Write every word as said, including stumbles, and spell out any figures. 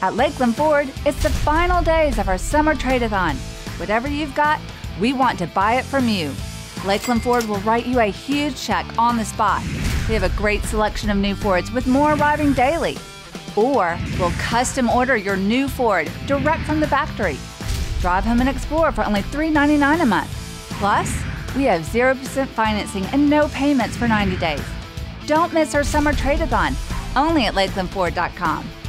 At Lakeland Ford, it's the final days of our summer trade-a-thon. Whatever you've got, we want to buy it from you. Lakeland Ford will write you a huge check on the spot. We have a great selection of new Fords with more arriving daily. Or we'll custom order your new Ford direct from the factory. Drive home and explore for only three ninety-nine a month. Plus, we have zero percent financing and no payments for ninety days. Don't miss our summer trade-a-thon, only at Lakeland Ford dot com.